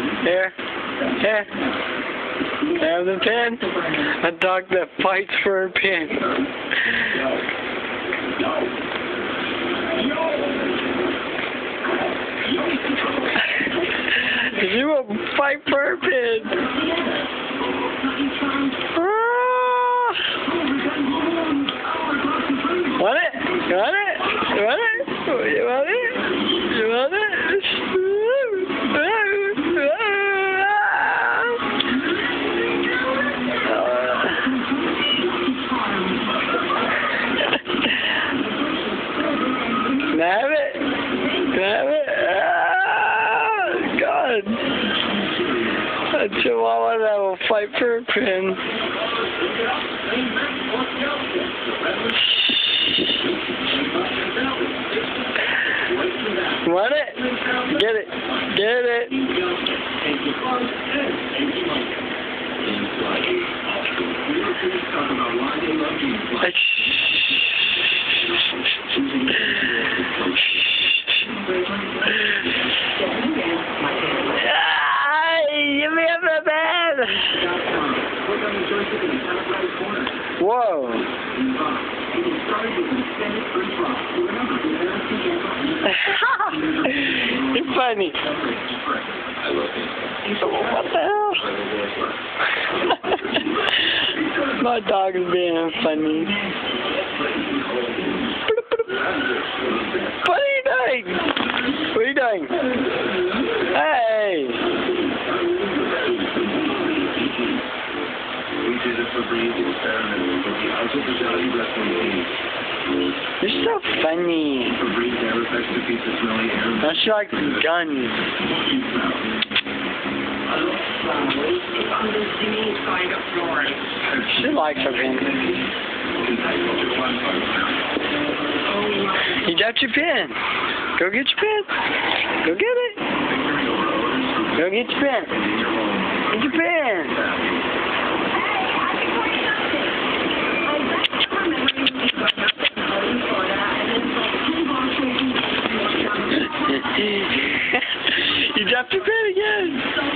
Here. Here. Have the pin. A dog that fights for a pin. You will fight for a pin. Want it? You want it? You want it? You want it? You want it? Can I have it? Can I have it? God. A chihuahua that will fight for a pin. Want it? Get it. Get it. Give me a bed. Whoa. You're funny. What the hell? My dog is being funny. What are you doing? What are you doing? Hey! You're so funny. Don't you like guns? She likes her pin. You got your pin. Go get your pin. Go get it. Go get your pin. Get your pin. You dropped your pin again.